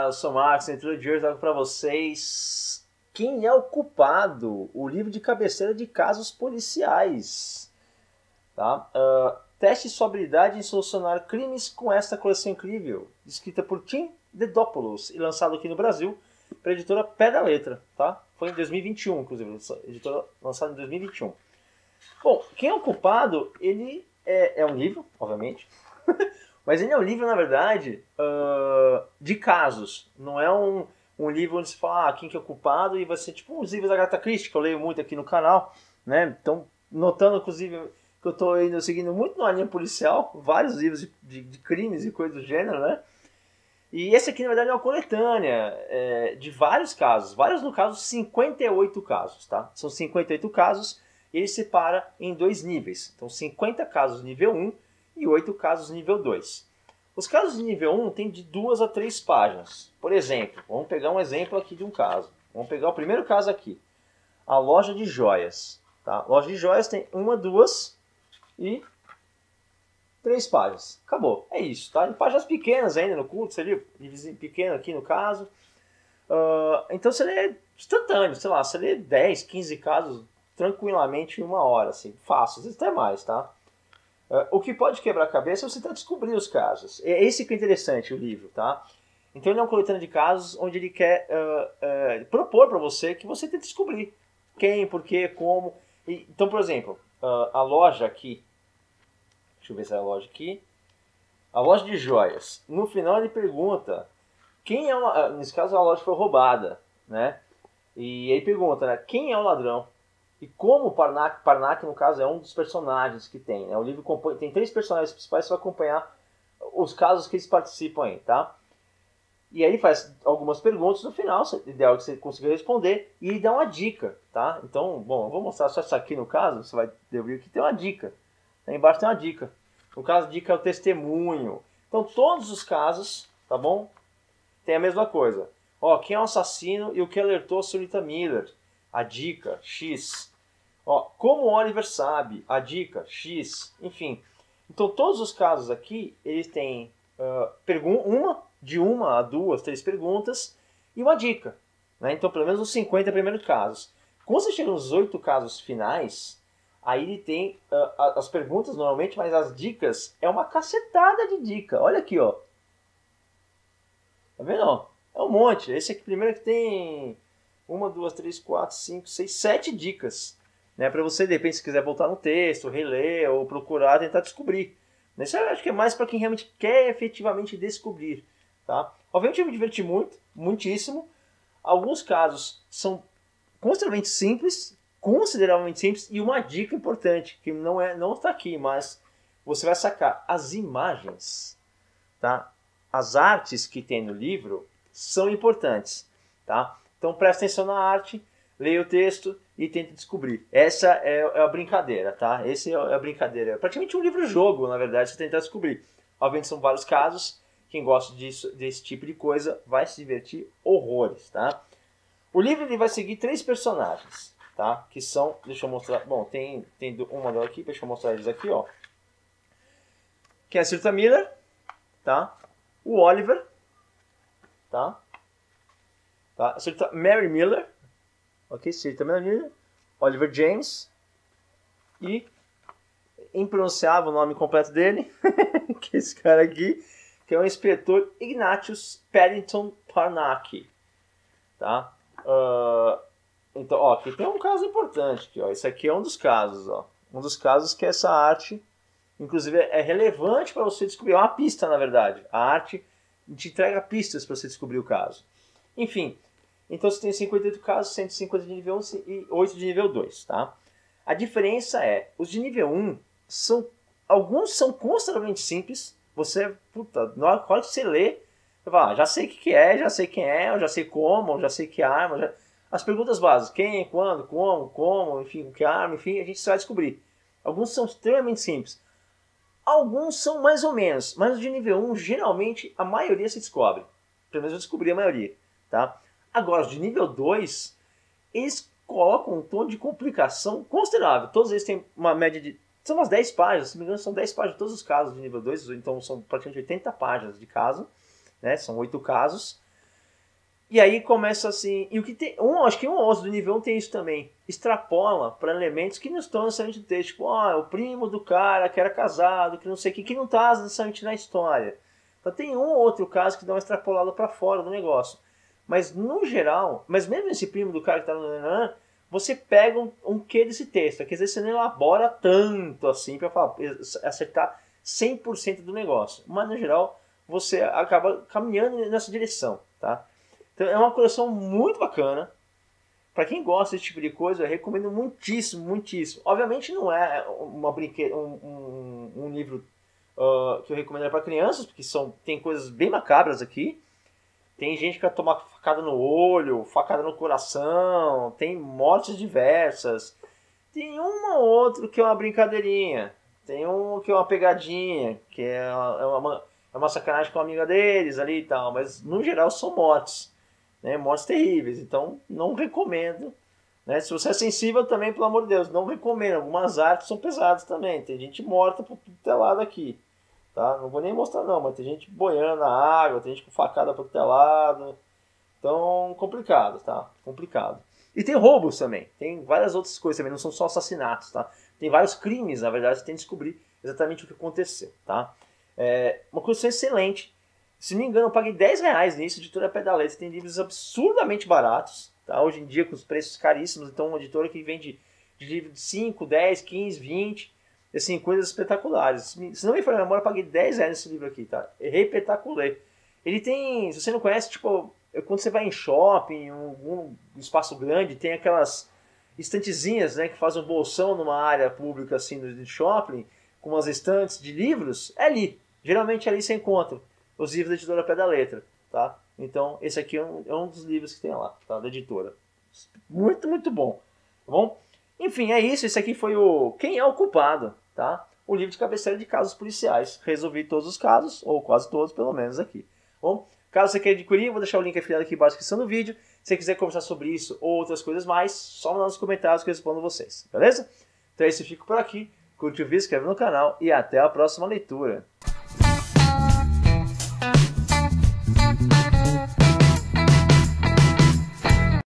Olá, eu sou o Max, dentro de hoje eu trago para vocês Quem é o Culpado? O livro de cabeceira de casos policiais. Tá? Teste sua habilidade em solucionar crimes com esta coleção incrível, escrita por Tim Dedopoulos e lançado aqui no Brasil pela editora Pé da Letra. Tá? Foi em 2021, inclusive, editora lançada em 2021. Bom, Quem é o Culpado? Ele é um livro, obviamente. Mas ele é um livro, na verdade, de casos. Não é um livro onde se fala quem que é o culpado, e vai ser tipo uns livros da Agatha Christie, que eu leio muito aqui no canal, né? Então, notando, inclusive, que eu estou seguindo muito na linha policial, vários livros de crimes e coisas do gênero, né? E esse aqui, na verdade, é uma coletânea de vários casos. Vários, no caso, 58 casos, tá? São 58 casos, e ele separa em dois níveis. Então, 50 casos nível 1, e 8 casos nível 2. Os casos de nível 1 têm de 2 a 3 páginas. Por exemplo, vamos pegar um exemplo aqui de um caso. Vamos pegar o primeiro caso aqui. A loja de joias. Tá? A loja de joias tem 1, 2 e 3 páginas. Acabou. É isso. Tá? Em páginas pequenas ainda no curso. Você viu? Pequeno aqui no caso. Então você lê instantâneo. Sei lá, você lê 10, 15 casos tranquilamente em 1 hora. Assim, fácil. Às vezes até mais, tá? O que pode quebrar a cabeça é você tentar descobrir os casos. É esse que é interessante, o livro, tá? Então ele é um coletânea de casos onde ele quer propor para você que você tente descobrir quem, por quê, como. Então, por exemplo, a loja aqui, deixa eu ver se é a loja aqui, a loja de joias. No final ele pergunta quem é nesse caso a loja foi roubada, né? E ele pergunta, né, quem é o ladrão? E como Parnac, no caso, é um dos personagens que tem. Né? O livro tem 3 personagens principais, você vai acompanhar os casos que eles participam aí, tá? E aí ele faz algumas perguntas no final, o ideal é que você consiga responder, e ele dá uma dica, tá? Então, bom, eu vou mostrar só isso aqui no caso, você vai ver que tem uma dica. Aí embaixo tem uma dica. No caso, a dica é o testemunho. Então, todos os casos, tá bom? Tem a mesma coisa. Quem é o assassino e o que alertou a senhorita Miller? A dica, X. Como o Oliver sabe? A dica, X. Enfim. Então, todos os casos aqui, eles têm de uma a 2, 3 perguntas e uma dica. Né? Então, pelo menos os 50 primeiros casos. Quando você chega nos 8 casos finais, aí ele tem as perguntas normalmente, mas as dicas é uma cacetada de dica. Olha aqui, ó. Tá vendo? É um monte. Esse aqui primeiro que tem 1, 2, 3, 4, 5, 6, 7 dicas. Né, para você, de repente, se quiser voltar no texto, reler ou procurar, tentar descobrir. Isso eu acho que é mais para quem realmente quer efetivamente descobrir. Tá? Obviamente eu me diverti muito, muitíssimo. Alguns casos são consideravelmente simples, e uma dica importante, que não está aqui, mas você vai sacar as imagens, tá? As artes que tem no livro são importantes. Tá? Então presta atenção na arte, leia o texto e tente descobrir. Essa é a brincadeira, tá? Essa é a brincadeira. É praticamente um livro-jogo, na verdade, você tentar descobrir. Obviamente são vários casos. Quem gosta desse tipo de coisa vai se divertir horrores, tá? O livro ele vai seguir 3 personagens, tá? Que são, deixa eu mostrar, bom, tem um modelo aqui, deixa eu mostrar eles aqui, ó. Que é a Sirta Miller, tá? O Oliver, tá? A Sirta Mary Miller, ok? Sirta Mary Miller, Oliver James e impronunciável o nome completo dele, que é esse cara aqui, que é o inspetor Ignatius Paddington Parnack, tá? Então, ó, aqui tem um caso importante, aqui, ó. Esse aqui é um dos casos, ó. Um dos casos que essa arte, inclusive, é relevante para você descobrir. É uma pista, na verdade. A arte te entrega pistas para você descobrir o caso. Enfim, então você tem 58 casos, 150 de nível 1 e 8 de nível 2, tá? A diferença é, os de nível 1, alguns são consideravelmente simples. Você, na hora que você lê, você fala, já sei o que é, já sei quem é, eu já sei como, eu já sei que arma. As perguntas básicas, quem, quando, como, enfim, que arma, enfim, a gente vai descobrir. Alguns são extremamente simples. Alguns são mais ou menos, mas os de nível 1, geralmente, a maioria se descobre. Pelo menos eu descobri a maioria, tá? Agora, os de nível 2, eles colocam um tom de complicação considerável. Todos eles têm uma média de... São umas 10 páginas, se não me engano, são 10 páginas todos os casos de nível 2, então são praticamente 80 páginas de caso, né? São 8 casos. E aí começa assim, e o que tem, acho que um ou outro do nível 1 tem isso também, extrapola para elementos que não estão necessariamente no texto, tipo, o primo do cara que era casado, que não sei o que não está necessariamente na história. Então tem um ou outro caso que dá uma extrapolada para fora do negócio. Mas no geral, mas mesmo esse primo do cara que está no você pega um quê desse texto, que às vezes você não elabora tanto assim para acertar 100% do negócio. Mas no geral, você acaba caminhando nessa direção, tá? Então é uma coleção muito bacana. Para quem gosta desse tipo de coisa, eu recomendo muitíssimo, muitíssimo. Obviamente não é um livro que eu recomendo para crianças, porque tem coisas bem macabras aqui. Tem gente que vai tomar facada no olho, facada no coração, tem mortes diversas. Tem um ou outro que é uma brincadeirinha. Tem um que é uma pegadinha, que é uma sacanagem com a amiga deles ali e tal. Mas no geral são mortes. Né? Mortes terríveis. Então não recomendo. Né? Se você é sensível também, pelo amor de Deus, não recomendo. Algumas artes são pesadas também. Tem gente morta por tudo é lado aqui. Tá? Não vou nem mostrar não, mas tem gente boiando na água, tem gente com facada por todo lado. Então, complicado, tá? Complicado. E tem roubos também. Tem várias outras coisas também, não são só assassinatos, tá? Tem vários crimes, na verdade, você tem que descobrir exatamente o que aconteceu, tá? É uma coleção excelente. Se não me engano, eu paguei R$10 nisso, editora Pedaleta. Tem livros absurdamente baratos, tá? Hoje em dia, com os preços caríssimos. Então, uma editora que vende de livro de 5, 10, 15, 20... Assim, coisas espetaculares. Se não me falha a memória, eu paguei R$10 nesse livro aqui, tá? Errei espetacular. Ele tem, se você não conhece, tipo, quando você vai em shopping, um espaço grande, tem aquelas estantezinhas, né, que fazem um bolsão numa área pública, assim, do shopping, com umas estantes de livros, é ali. Geralmente ali você encontra os livros da editora Pé da Letra, tá? Então, esse aqui é um dos livros que tem lá, tá? Da editora. Muito, muito bom, tá bom? Enfim, é isso. Esse aqui foi o Quem é o Culpado, tá? O livro de cabeceira de casos policiais. Resolvi todos os casos, ou quase todos, pelo menos aqui. Bom, caso você queira adquirir, vou deixar o link afiliado aqui embaixo na descrição do vídeo. Se você quiser conversar sobre isso ou outras coisas mais, só mandar nos comentários que eu respondo vocês, beleza? Então é isso, eu fico por aqui. Curte o vídeo, se inscreve no canal e até a próxima leitura.